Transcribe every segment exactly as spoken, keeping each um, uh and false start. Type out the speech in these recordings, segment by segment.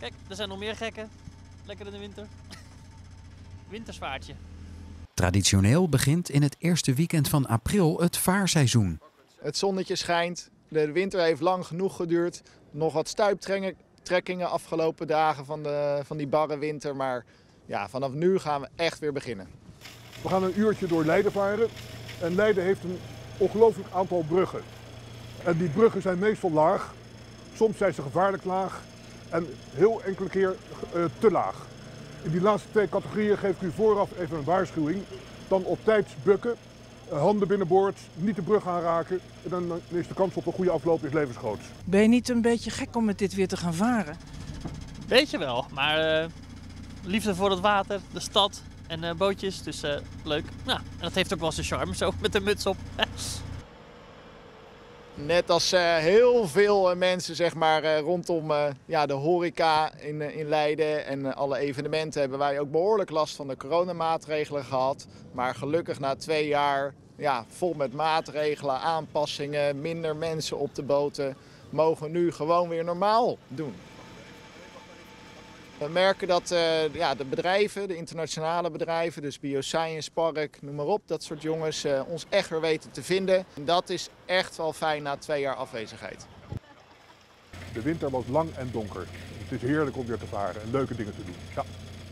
Kijk, er zijn nog meer gekken. Lekker in de winter. Wintersvaartje. Traditioneel begint in het eerste weekend van april het vaarseizoen. Het zonnetje schijnt. De winter heeft lang genoeg geduurd. Nog wat stuiptrekkingen afgelopen dagen van, de, van die barre winter. Maar ja, vanaf nu gaan we echt weer beginnen. We gaan een uurtje door Leiden varen. En Leiden heeft een ongelooflijk aantal bruggen. En die bruggen zijn meestal laag. Soms zijn ze gevaarlijk laag. En heel enkele keer uh, te laag. In die laatste twee categorieën geef ik u vooraf even een waarschuwing. Dan op tijd bukken, handen binnenboord, niet de brug aanraken. En dan is de kans op een goede afloop is levensgroot. Ben je niet een beetje gek om met dit weer te gaan varen? Weet je wel, maar uh, liefde voor het water, de stad en uh, bootjes, dus uh, leuk. Nou, en dat heeft ook wel zijn charme, zo met de muts op. Net als uh, heel veel uh, mensen zeg maar, uh, rondom uh, ja, de horeca in, uh, in Leiden en uh, alle evenementen hebben wij ook behoorlijk last van de coronamaatregelen gehad. Maar gelukkig na twee jaar ja, vol met maatregelen, aanpassingen, minder mensen op de boten, mogen we nu gewoon weer normaal doen. We merken dat uh, ja, de bedrijven, de internationale bedrijven, dus Bioscience Park, noem maar op, dat soort jongens, uh, ons echt weer weten te vinden. En dat is echt wel fijn na twee jaar afwezigheid. De winter was lang en donker. Het is heerlijk om weer te varen en leuke dingen te doen. Ja.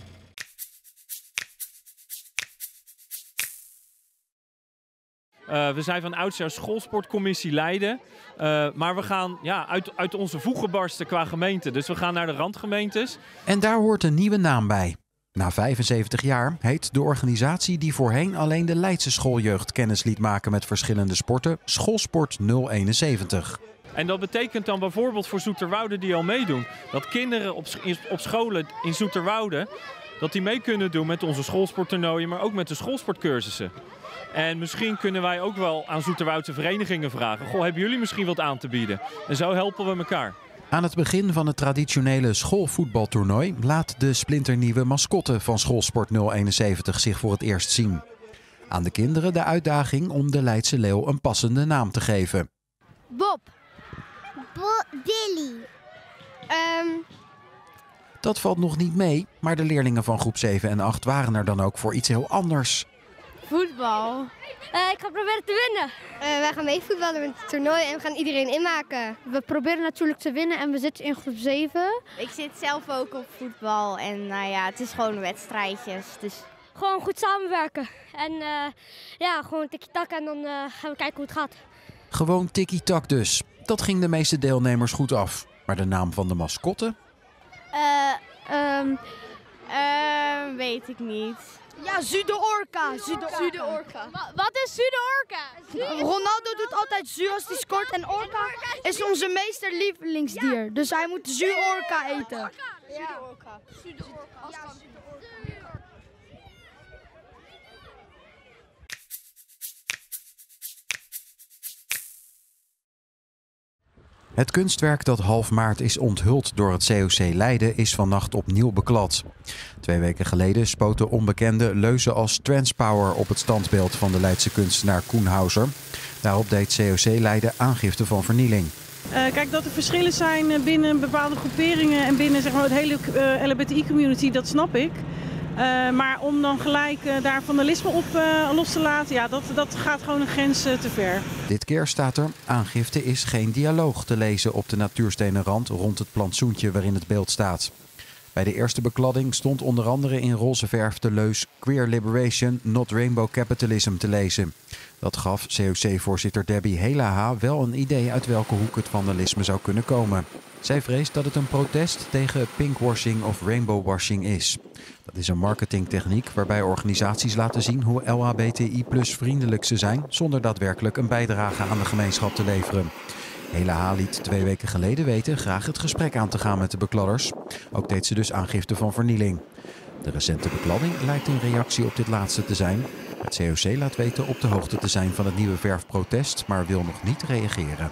Uh, we zijn van oudsher schoolsportcommissie Leiden. Uh, maar we gaan ja, uit, uit onze voegen barsten qua gemeente. Dus we gaan naar de randgemeentes. En daar hoort een nieuwe naam bij. Na vijfenzeventig jaar heet de organisatie die voorheen alleen de Leidse schooljeugd kennis liet maken met verschillende sporten Schoolsport nul eenenzeventig. En dat betekent dan bijvoorbeeld voor Zoeterwoude die al meedoen, dat kinderen op, op scholen in Zoeterwoude, dat die mee kunnen doen met onze schoolsporttoernooien, maar ook met de schoolsportcursussen. En misschien kunnen wij ook wel aan Zoeterwoudse verenigingen vragen. Goh, hebben jullie misschien wat aan te bieden? En zo helpen we elkaar. Aan het begin van het traditionele schoolvoetbaltoernooi laat de splinternieuwe mascotte van Schoolsport nul eenenzeventig zich voor het eerst zien. Aan de kinderen de uitdaging om de Leidse leeuw een passende naam te geven. Bob. Bo Billy. Um... Dat valt nog niet mee, maar de leerlingen van groep zeven en acht waren er dan ook voor iets heel anders. Voetbal. Uh, ik ga proberen te winnen. Uh, wij gaan mee voetballen met het toernooi en we gaan iedereen inmaken. We proberen natuurlijk te winnen en we zitten in groep zeven. Ik zit zelf ook op voetbal en nou ja, het is gewoon wedstrijdjes. Dus... Gewoon goed samenwerken en uh, ja, gewoon tikkie-tak en dan uh, gaan we kijken hoe het gaat. Gewoon tikkie-tak dus. Dat ging de meeste deelnemers goed af. Maar de naam van de mascotte? Uh, um, uh, weet ik niet. Ja, Zuiderorca. Zuiderorca. Wat is Zuiderorca? Ronaldo doet altijd zuur als hij scoort en orca is onze meester lievelingsdier. Ja. Dus hij moet zuurorca eten. Zuiderorca. Zuiderorca. Het kunstwerk dat half maart is onthuld door het C O C Leiden is vannacht opnieuw beklad. Twee weken geleden spoten onbekenden leuzen als transpower op het standbeeld van de Leidse kunstenaar Koen Hauser. Daarop deed C O C Leiden aangifte van vernieling. Uh, kijk, dat er verschillen zijn binnen bepaalde groeperingen en binnen zeg maar, het hele uh, L H B T I-community, dat snap ik. Uh, maar om dan gelijk uh, daar vandalisme op uh, los te laten, ja, dat, dat gaat gewoon een grens uh, te ver. Dit keer staat er: aangifte is geen dialoog te lezen op de natuurstenen rand rond het plantsoentje waarin het beeld staat. Bij de eerste bekladding stond onder andere in roze verf de leus Queer Liberation, not Rainbow Capitalism te lezen. Dat gaf C O C-voorzitter Debbie Helaha wel een idee uit welke hoek het vandalisme zou kunnen komen. Zij vreest dat het een protest tegen pinkwashing of rainbowwashing is. Dat is een marketingtechniek waarbij organisaties laten zien hoe L H B T I plus vriendelijk ze zijn, zonder daadwerkelijk een bijdrage aan de gemeenschap te leveren. Helaha liet twee weken geleden weten graag het gesprek aan te gaan met de bekladders. Ook deed ze dus aangifte van vernieling. De recente bekladding lijkt een reactie op dit laatste te zijn. Het C O C laat weten op de hoogte te zijn van het nieuwe verfprotest, maar wil nog niet reageren.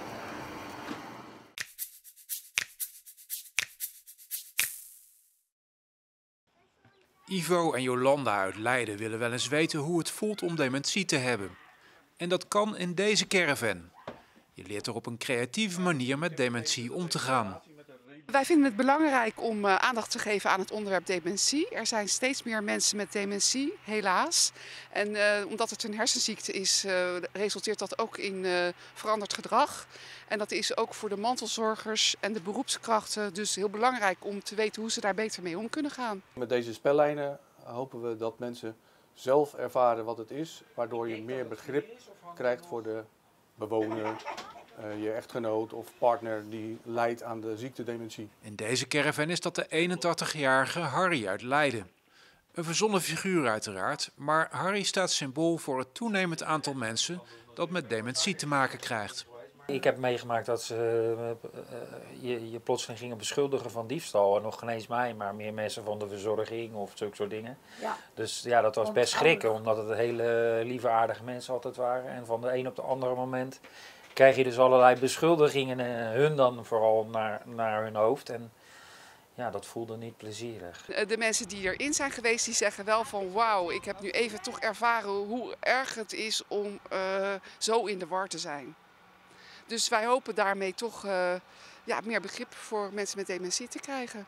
Ivo en Jolanda uit Leiden willen wel eens weten hoe het voelt om dementie te hebben. En dat kan in deze caravan. Je leert er op een creatieve manier met dementie om te gaan. Wij vinden het belangrijk om uh, aandacht te geven aan het onderwerp dementie. Er zijn steeds meer mensen met dementie, helaas. En uh, omdat het een hersenziekte is, uh, resulteert dat ook in uh, veranderd gedrag. En dat is ook voor de mantelzorgers en de beroepskrachten dus heel belangrijk om te weten hoe ze daar beter mee om kunnen gaan. Met deze spellijnen hopen we dat mensen zelf ervaren wat het is, waardoor je meer begrip krijgt voor de bewoner, uh, je echtgenoot of partner die lijdt aan de ziekte dementie. In deze caravan is dat de eenentachtigjarige Harry uit Leiden. Een verzonnen figuur uiteraard, maar Harry staat symbool voor het toenemend aantal mensen dat met dementie te maken krijgt. Ik heb meegemaakt dat ze uh, je, je plotseling gingen beschuldigen van diefstal. En nog geen eens mij, maar meer mensen van de verzorging of zulke soort dingen. Ja. Dus ja, dat was best schrikken, omdat het hele lieve aardige mensen altijd waren. En van de een op de andere moment krijg je dus allerlei beschuldigingen, uh, hun dan vooral naar, naar hun hoofd. En ja, dat voelde niet plezierig. De mensen die erin zijn geweest, die zeggen wel van wauw, ik heb nu even toch ervaren hoe erg het is om uh, zo in de war te zijn. Dus wij hopen daarmee toch uh, ja, meer begrip voor mensen met dementie te krijgen.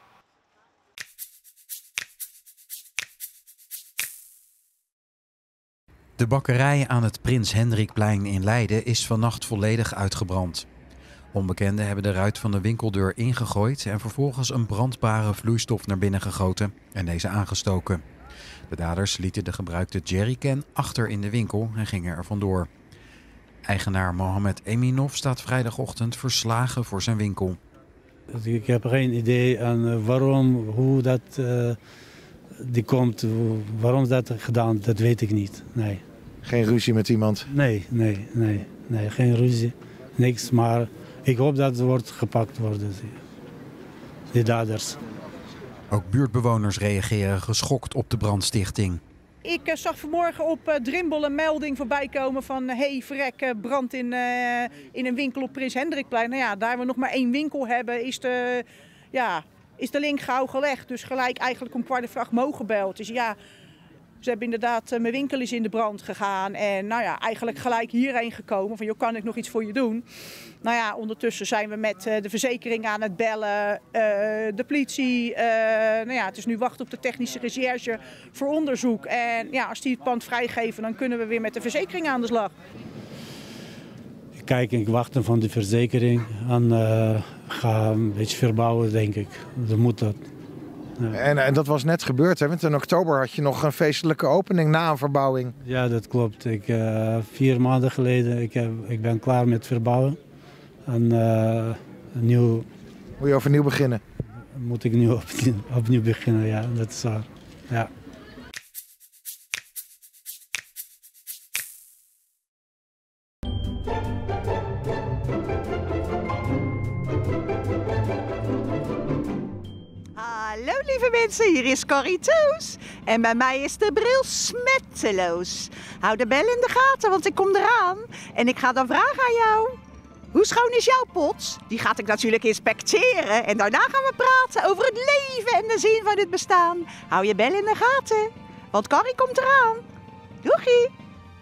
De bakkerij aan het Prins Hendrikplein in Leiden is vannacht volledig uitgebrand. Onbekenden hebben de ruit van de winkeldeur ingegooid en vervolgens een brandbare vloeistof naar binnen gegoten en deze aangestoken. De daders lieten de gebruikte jerrycan achter in de winkel en gingen er vandoor. Eigenaar Mohamed Eminov staat vrijdagochtend verslagen voor zijn winkel. Ik heb geen idee aan waarom, hoe dat uh, die komt, waarom dat gedaan, dat weet ik niet. Nee. Geen ruzie met iemand? Nee, nee, nee, nee, geen ruzie, niks. Maar ik hoop dat het wordt gepakt worden, die daders. Ook buurtbewoners reageren geschokt op de brandstichting. Ik zag vanmorgen op uh, Drimbel een melding voorbij komen van hé, hey, vrek, uh, brand in, uh, in een winkel op Prins Hendrikplein. Nou ja, daar we nog maar één winkel hebben, is de, ja, is de link gauw gelegd. Dus gelijk eigenlijk om kwart over acht mogen gebeld. Dus ja, ze hebben inderdaad, uh, mijn winkel is in de brand gegaan. En nou ja, eigenlijk gelijk hierheen gekomen van, joh, kan ik nog iets voor je doen? Nou ja, ondertussen zijn we met uh, de verzekering aan het bellen, uh, de politie. Uh, nou ja, het is nu wachten op de technische recherche voor onderzoek. En ja, als die het pand vrijgeven, dan kunnen we weer met de verzekering aan de slag. Ik kijk, ik wacht van de verzekering en uh, ga een beetje verbouwen, denk ik. Dan moet dat. Ja. En, en dat was net gebeurd, hè? Want in oktober had je nog een feestelijke opening na een verbouwing. Ja, dat klopt. Ik, uh, vier maanden geleden ik heb, ik ben klaar met verbouwen. En uh, nieuw... Moet je overnieuw beginnen? Moet ik nu opnieuw, opnieuw beginnen, ja, dat is waar. Ja. Hallo lieve mensen, hier is Corrie Toos. En bij mij is de bril smetteloos. Hou de bel in de gaten, want ik kom eraan. En ik ga dan vragen aan jou. Hoe schoon is jouw pot? Die ga ik natuurlijk inspecteren. En daarna gaan we praten over het leven en de zin van het bestaan. Hou je bel in de gaten, want Corrie komt eraan. Doegie!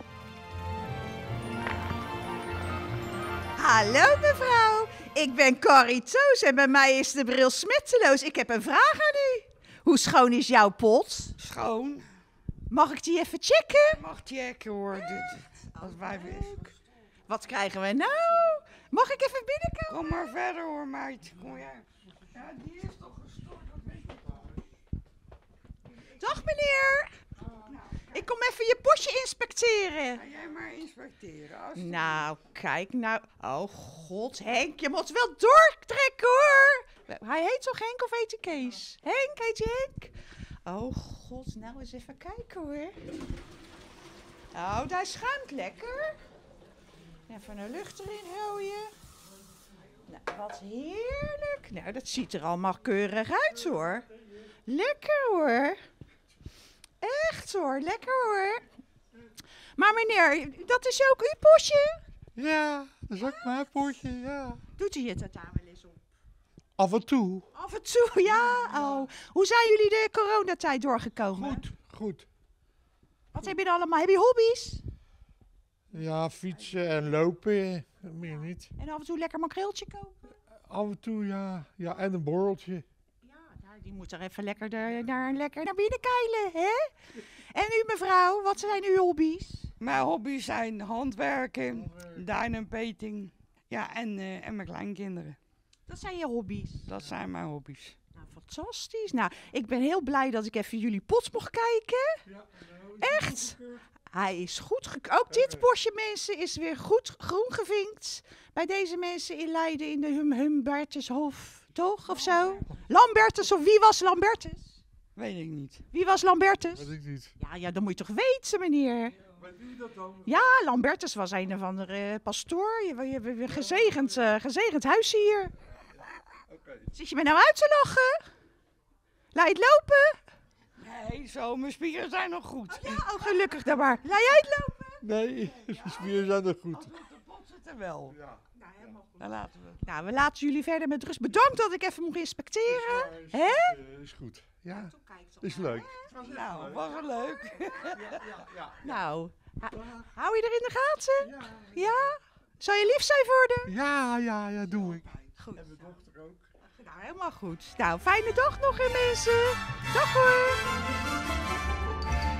Hallo mevrouw, ik ben Corrie Toos en bij mij is de bril smetteloos. Ik heb een vraag aan u. Hoe schoon is jouw pot? Schoon. Mag ik die even checken? Mag checken hoor, dit, als wij leuk. Wat krijgen we nou? Mag ik even binnenkomen? Kom maar verder hoor meid, kom jij. Ja, die is toch gestort, dat weet ik wel. Dag meneer. Ik kom even je potje inspecteren. Ga jij maar inspecteren. Nou, kijk nou. Oh god, Henk, je moet wel doortrekken hoor. Hij heet toch Henk of heet hij Kees? Henk, heet je Henk? Oh god, nou eens even kijken hoor. Oh, daar schuimt lekker. Even een lucht erin gooien. Nou, wat heerlijk. Nou, dat ziet er allemaal keurig uit hoor. Lekker hoor. Echt hoor, lekker hoor. Maar meneer, dat is ook uw potje? Ja, dat is ook mijn potje, ja. Doet u het daar wel eens op? Af en toe. Af en toe, ja. Oh. Hoe zijn jullie de coronatijd doorgekomen? Goed, goed. Wat heb je dan allemaal? Heb je hobby's? Ja, fietsen en lopen, meer niet. En af en toe lekker makreeltje kopen? Af en toe, ja. Ja, en een borreltje. Nou, die moet er even lekker, daar, daar, lekker naar binnen keilen, hè? En u mevrouw, wat zijn uw hobby's? Mijn hobby's zijn handwerken, duin en peting. Ja, en, uh, en mijn kleinkinderen. Dat zijn je hobby's? Dat zijn mijn hobby's. Nou, fantastisch. Nou, ik ben heel blij dat ik even jullie pots mocht kijken. Ja, echt? Hij is goed gekeurd. Ook dit bosje mensen is weer goed groen gevinkt. Bij deze mensen in Leiden in de hum Humbertushof, toch? Of zo? Lambertus, of wie was Lambertus? Weet ik niet. Wie was Lambertus? Weet ik niet. Ja, ja, dat moet je toch weten, meneer? Weet u dat dan? Ja, Lambertus was een of andere pastoor. Je hebt een gezegend, uh, gezegend huis hier. Okay. Zit je me nou uit te lachen? Laat je het lopen? Nee, zo, mijn spieren zijn nog goed. Oh, ja, oh, gelukkig dan maar. Laat jij het lopen? Nee, mijn spieren zijn nog goed. Als het op de pot zit er wel. Ja. Nou, helemaal goed. Dan laten we. Nou, we laten jullie verder met rust. Bedankt dat ik even mocht inspecteren. Is, Hè? uh, is goed. Ja, is leuk. Nou, was wel leuk. Ja, ja, ja. Nou, hou je er in de gaten? Ja. Ja? Zou je lief zijn voor haar? Ja, ja, ja, doe ik. Goed. En mijn dochter ook. Nou, helemaal goed. Nou, fijne dag nog, hè, mensen. Dag hoor.